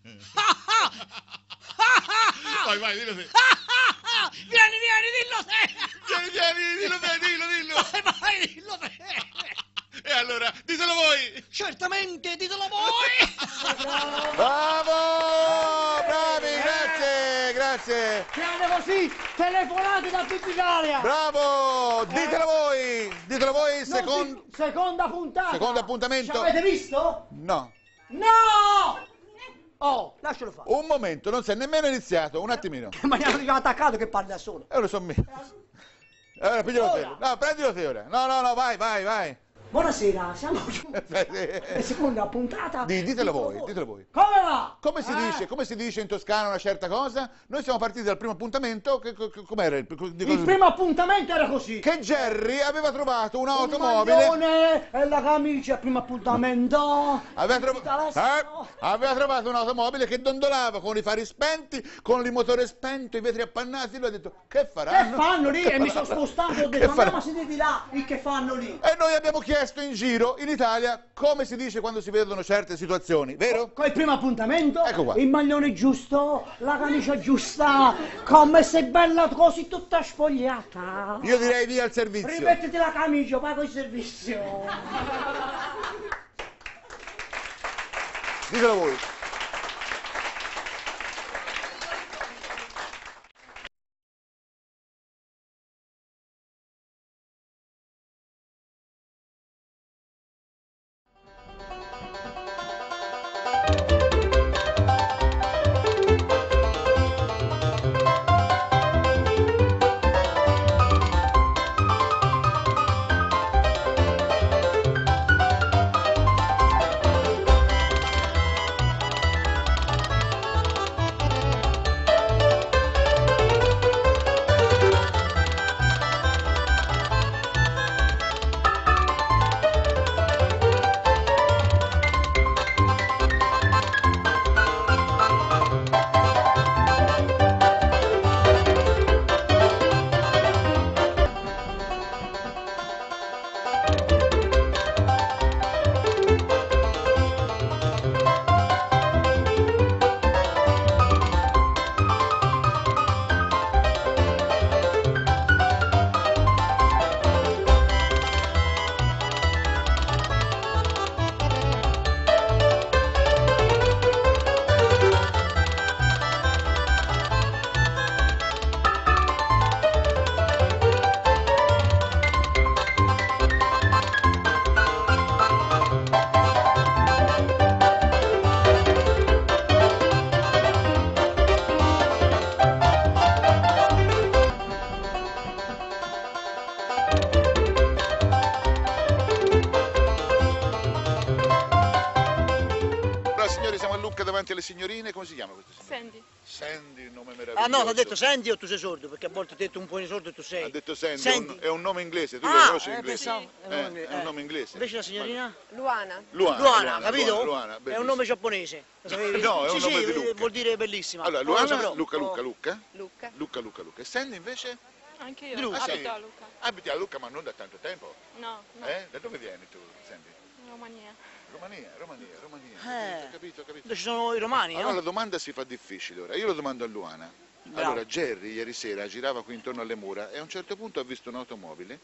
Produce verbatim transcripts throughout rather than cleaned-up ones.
Vai, vai, dillo te. Vieni, vieni, dillo te! Vieni, vieni, dillo te, dillo, dillo. Vai, vai, dillo te! E allora, ditelo voi. Certamente, ditelo voi! Bravo! Bravi, grazie, grazie. Siamo così, telefonate da tutta Italia! Bravo! Ditelo voi! Ditelo voi, secondo... Si... Seconda puntata! Secondo appuntamento. Ci avete visto? No. No! Oh, lascialo fare. Un momento, non si è nemmeno iniziato, un attimino. Ma mi hanno già attaccato che parli da solo. E ora sono mio. Allora, piglialo te. Ora. No, prendilo te ora. No, no, no, vai, vai, vai. Buonasera, siamo la Di- seconda puntata. ditelo voi, ditelo voi. Come va? Come si Eh? dice, come si dice in Toscana una certa cosa? Noi siamo partiti dal primo appuntamento, che, che- com'era il, di- Il primo appuntamento era così. che Jerry aveva trovato Un un'automobile. maglione e la camicia al primo appuntamento. Aveva, Il trova- telefono. eh? Aveva trovato un'automobile che dondolava con i fari spenti, con il motore spento, i vetri appannati. Lui ha detto: che Che faranno? fanno lì? Che E mi sono faranno? spostato e ho Che detto faranno? andiamo a sedere là, il che fanno lì. E noi abbiamo chiesto in giro, in Italia, come si dice quando si vedono certe situazioni, vero? Col primo appuntamento, Ecco qua. il maglione giusto, la camicia giusta, come sei bella così tutta spogliata. Io direi via al servizio. Rimettiti la camicia, pago il servizio. Ditelo voi. Davanti alle signorine, come si chiama questa signora? Sandy. Sandy, il nome meraviglioso. Ah no, ti ho detto Sandy o tu sei sordo? Perché a volte ti ho detto un po' di sordo e tu sei. Ha detto Sandy, Sandy. È, un, è un nome inglese, tu Ah, lo conosci eh, l'inglese? pensavo- Eh, è un nome- è un eh. nome inglese. Invece la signorina? Luana. Luana, Luana, capito? Luana, È bellissimo. un nome giapponese. Lo sapevi? No, è un sì, nome sì, di Luca. vuol dire bellissima. Allora, Non lo Luana, sapevo. Luca, Luca, Oh. Luca. Luca. Luca, Luca, Luca. E Sandy invece? Anche io. Di Luca. Ah, sì? Abito a Luca. Abiti a Luca, ma non da tanto tempo. No, no. Eh? Da dove vieni tu, Sandy? Romania. Romania, Romania, Romania. Eh. Ho capito, ho capito. Dove ci sono i romani, Allora no? la domanda si fa difficile ora. Io lo domando a Luana. Bravo. Allora, Jerry ieri sera girava qui intorno alle mura e a un certo punto ha visto un'automobile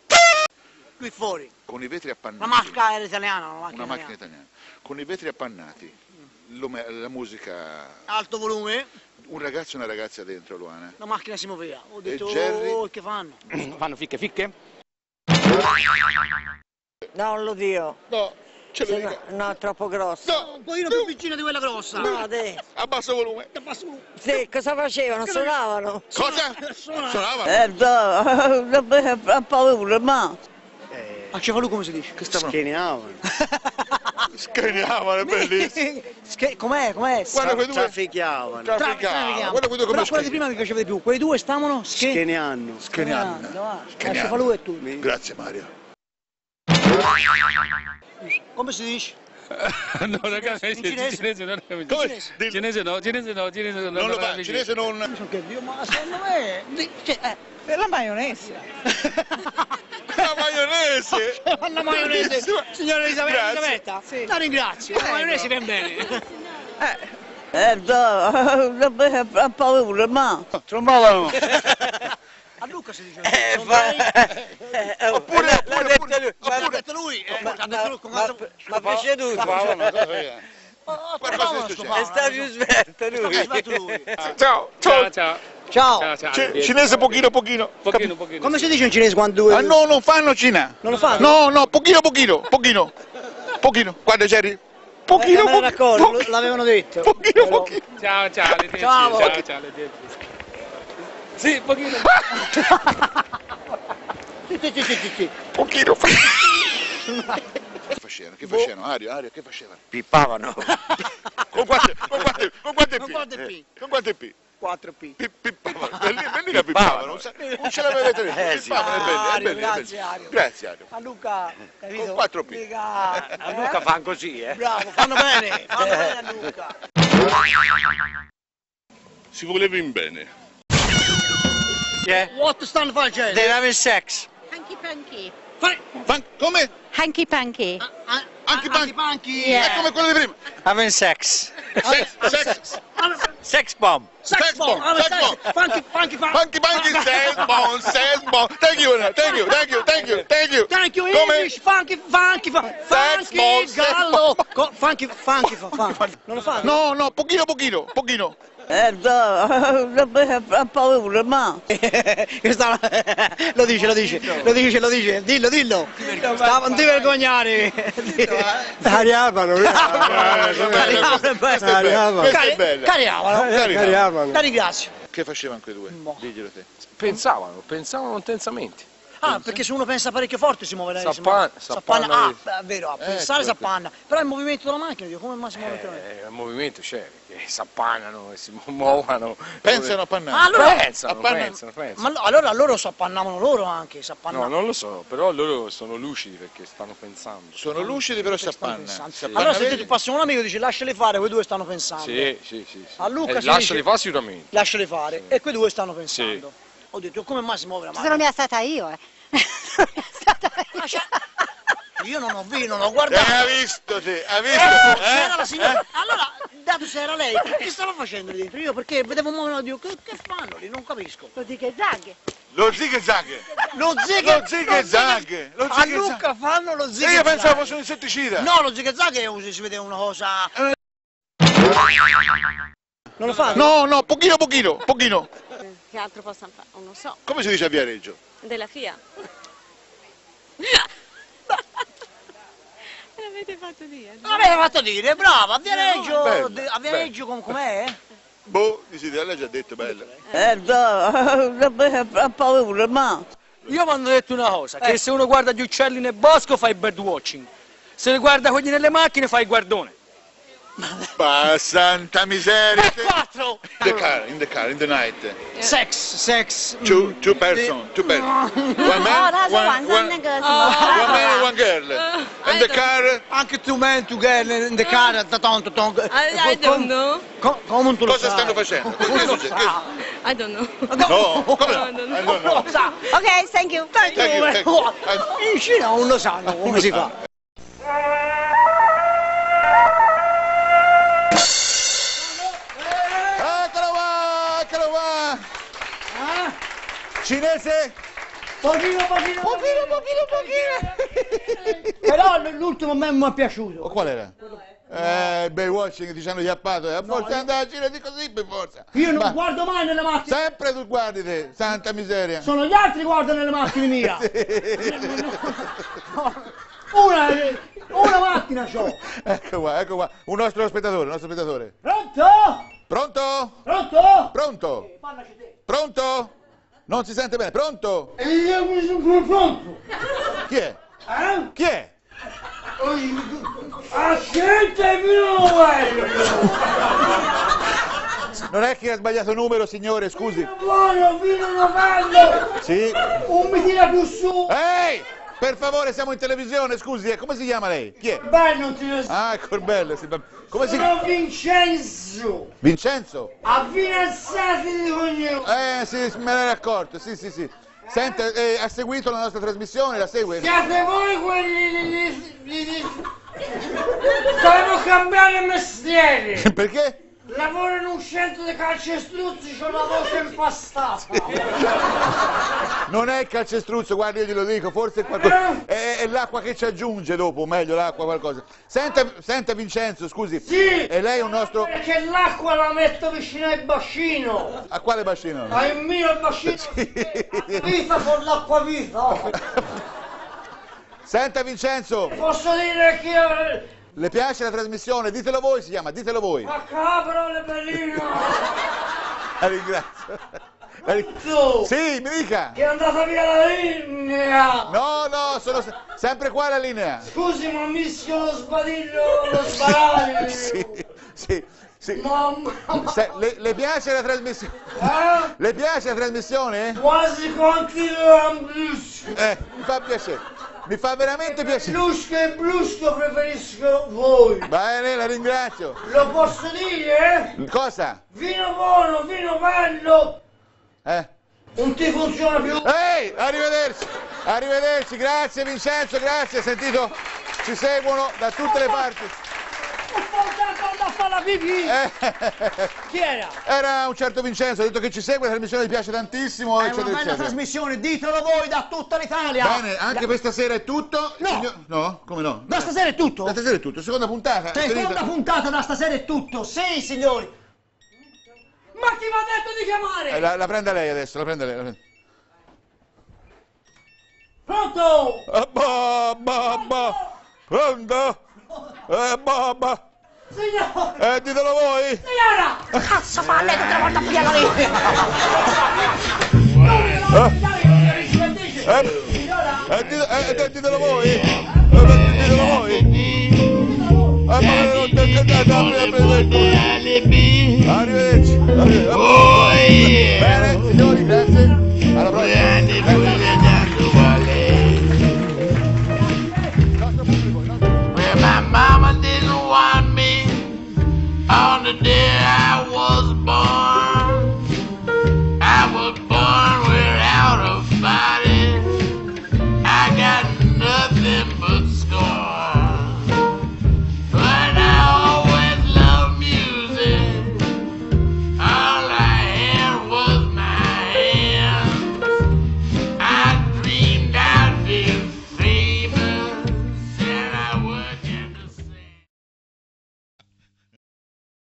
Qui fuori. con i vetri appannati. La macchina era italiana, una macchina, Una macchina italiana. italiana. Con i vetri appannati, l'ome- la musica, Alto volume, un ragazzo e una ragazza dentro, Luana. la macchina si muoveva. Ho detto, Jerry? oh, che fanno? Fanno ficche ficche? Non lo dico. No, ce lo Se dica. no, no, troppo grosso. No, Un pochino più vicina di quella grossa. No, te. a basso volume. Sì, cosa facevano? Suonavano. Cosa? Suona. Suonava? Eh, no, ho paura, ma... A Cefalù come si dice? Che stavano? Scheniavano. Scrignavano, è bellissimo. Che- Com'è? Com'è? Guarda quei due. Trafficavano. Tra- Trafficavano. Guarda quei due come Però quella di prima mi piaceva di più. Quei due stavano sch- Scheniano. Scheniano. A Scheniano. Cefalù e tu. Grazie Mario. Come si dice? No, ragazzi, In cinese? cinese non è Come? Dillo. Cinese no, cinese no, cinese no. Non lo fa, il cinese non... So che Dio, ma secondo me... di- cioè, eh, Per la maionese. La maionese! la maionese, Bellissima. signora Elisabetta, Grazie. Elisabetta, Sì. la ringrazio, la maionese va bene. Eh, Eh, da, ha paura, ma... Trombavano. A Luca si dice. Eh, non fa... dai- eh, Oppure, l'ha oppure, detto oppure, lui, Ma ha oppure- detto lui, eh, ma, ha detto lui, ma, come ma, ma preceduto. Oh, Qualcosa oh, è successo. È stato più svelto lui. È stato lui. Ciao, Ciao, ciao. Ciao. Ciao, ciao. C- cinese pochino pochino. Pochino, pochino. Come si dice in cinese quando due... Ah no, non fanno Cina. Non lo fanno? No, no, pochino pochino, pochino. Pochino, guarda c'eri. Pochino, Eh, me ne pochino, raccordo, pochino, l'avevano detto. pochino, Però- pochino. Ciao, ciao, le Ciao. Ciao, ciao, le Sì, pochino. Sì, sì, sì, sì, sì. Pochino. Che facevano? Che facevano? Aria, Aria, che facevano? Pippavano. Con quante, con quante, con quante Con P? quante P? Eh, Con quante P? quattro P. Pi- Pippavano. Belli- Bellina pippavano. Non sa- non ce l'avete detto. Eh, sì. Pippavano, è bello, è Ario, bello, è bello. grazie, Ario. Grazie Ario. A Luca, capito? Con quattro P. Mica, A Luca eh? fanno così, eh. Bravo, fanno bene, fanno bene a Luca. Si volevi in bene. Yeah. What stanno facendo? They're having sex. Hanky panky. Fai- Fan- come? Hanky panky. ah, Anche i ah, banchi. i banchi. È come quello di prima. Having sex. Sex, sex, Sex bomb. Sex bomb, ah, sex sex bomb. Funky, funky, funky. Banchi, banchi, sex bomb, sex bomb. Thank you, thank you, thank you, thank you, thank you. Thank you, Come? English, funky, funky, funky, Sex bomb, sex gallo. Co- funky, funky, funky. Non lo fanno? No, no, pochino, pochino, pochino. Eh, da, ha paura, ma... Questa- lo dice, lo dice, lo dice, lo dice, dillo, dillo. Stava- Non ti vergognare. Cariavano, Questa è bella, questa è bella. Cariavano. cariavano. La ringrazio. Che facevano quei due? Diglielo te. Pensavano, pensavano intensamente. Ah, perché se uno pensa parecchio forte si muove lei. si S'appanna- muove. s'appanna Ah, lì. beh, è vero, a Ecco, pensare si ecco. appanna. Però il movimento della macchina, dico, come mai si muove veramente? Eh, il movimento c'è, che si appannano e si muovono. Pensano a pannare. Ah, allora, Pensano, appanna- pensano, pensano. ma no, allora loro si appannavano loro anche, si No, appannavano. non lo so, però loro sono lucidi perché stanno pensando. Sono lucidi però si Stanno appanna. pensando. Si appanna, Allora se vedi? ti passi un amico e dici lasciali fare, quei due stanno pensando. Sì, sì, sì. sì. A Luca Eh, si lasciali dice- fare sicuramente. Lasciali fare. E quei due stanno pensando. Ho detto, come mai si muove la Sono macchina? mia stata io, eh. Sono mia stata io. Ah, c'è- Io non ho visto, non ho Eh, guardato. ha visto te, ha visto? Eh, Eh? c'era la signora. Allora, dato se era lei, che stava facendo lì dentro? Io perché vedevo muovere, dico, che, che fanno lì? Non capisco. Lo dico che zaghe. Lo zig-zag. Lo zig Lo zig-zag. Lo A zig-zag. Luca fanno lo zig E io pensavo fosse un insetticida. No, lo zig-zag è si vede una cosa. Non lo fanno? No, no, pochino, pochino, pochino. Che altro possano fare? Non so. Come si dice a Viareggio? Della F I A. Me l'avete fatto dire. Non l'aveva fatto dire, brava, a Viareggio, Bello, de- a Viareggio com- com'è? Boh, di Sicilia, lei ha già detto, bella. Eh, da, ha paura, ma... Io mi hanno detto una cosa, che se uno guarda gli uccelli nel bosco fa il birdwatching, se guarda quelli nelle macchine fa il guardone. Ma santa miseria. Quattro! The car, in the car, in the night. Sex, sex. Two, two person, two person. One man, that's one, one, one, one girl. one man and one girl. And the car, Anche two men together in the car, ta ton, ta ton. I, I don't know. Co- come tu lo cosa sai? stanno facendo? Che Come lo succede? sa? I don't know. No, come no? I don't know. I don't know. Lo sa. Ok, thank you. Thank Thank you, thank you. In Cina non lo sanno come si fa. Eccolo qua, eccolo qua. Cinese? Pochino, pochino, pochino, pochino, pochino. Però l'ultimo a me mi è piaciuto. O qual era? Eh, il Baywatching ti ci hanno chiappato, eh. A forza andare a giro di così per forza. Io non Ma guardo mai nelle macchine. sempre tu guardi te, santa miseria. Sono gli altri che guardano nelle macchine mia. Una, una macchina c'ho. Ecco qua, ecco qua, un nostro spettatore, un nostro spettatore. Pronto? Pronto? Pronto? Pronto? Parlaci te. Pronto? Non si sente bene, pronto? E io mi sono pronto. Chi è? Eh? Chi è? Accetta il mio uomo. Non è che ha sbagliato numero, signore, scusi. Buono, fino novello. Sì? Un mi tira più su. Ehi! Per favore, siamo in televisione, scusi, eh, come si chiama lei? Chi è? Beh, non ti lo so. Ah, Corbello, si... come si Sono Vincenzo. Vincenzo? A Finazzati di cognome. Eh, sì, me ne ero accorto, sì, sì, sì. Senta, eh, ha seguito la nostra trasmissione, la segue? Siete voi quelli di... di... di... Devo cambiare mestiere. Perché? Lavoro in un centro di calcestruzzi, c'ho la voce impastata. Non è il calcestruzzo, guarda, io glielo dico, forse è qualcosa. È, è l'acqua che ci aggiunge dopo, meglio l'acqua, qualcosa. Senta, senta Vincenzo, scusi. Sì! E lei è un nostro. Perché l'acqua la metto vicino al bacino. A quale bacino? Al mio bacino. Sì. Vita con l'acqua viva. Senta Vincenzo, Posso dire che io... le piace la trasmissione? Ditelo voi, si chiama, ditelo voi. Ma capro le belline. La ringrazio. La ring- Tu, Sì, mi dica. che è andata via la linea. No, no, sono se- sempre qua la linea. Scusi, ma mischio lo sbadiglio, lo sbaraglio. Sì, sì, sì. Mamma. Se- le, le piace la trasmissione? Eh? Le piace la trasmissione? Quasi quanti l'amblusco. Eh, mi fa piacere. Mi fa veramente piacere. Blusco e blusco preferisco voi. Bene, la ringrazio. Lo posso dire? Cosa? Vino buono, vino bello. Eh? Non ti funziona più. Ehi, arrivederci. Arrivederci, grazie Vincenzo, grazie. Sentito? Ci seguono da tutte le parti. Non fa tempo da fare la pipì. Eh, Chi era? Era un certo Vincenzo, ha detto che ci segue, la trasmissione gli piace tantissimo, È una eccetera, bella eccetera. trasmissione, ditelo voi da tutta l'Italia. Bene, anche per stasera è tutto. No. Signor- No, come no? Da stasera è tutto? Da stasera è tutto, seconda puntata. Seconda finita. puntata da stasera è tutto. Sì, signori. Ma chi mi ha detto di chiamare? Eh, la, la prenda lei adesso, la prenda lei. La prenda. Pronto? Ah, ba, ba, ba. Pronto? Eh, ba, ba. Signore. Eh, ditelo voi. Signora. Cazzo fa lei tutte le volte a pigliare lì. Eh, Signora. eh, dite- eh, eh, ditelo voi. Eh, ditelo voi. Eh, ma- eh, eh, eh, eh, Arrivederci. Arrivederci. Bene, signori, grazie. Alla prossima.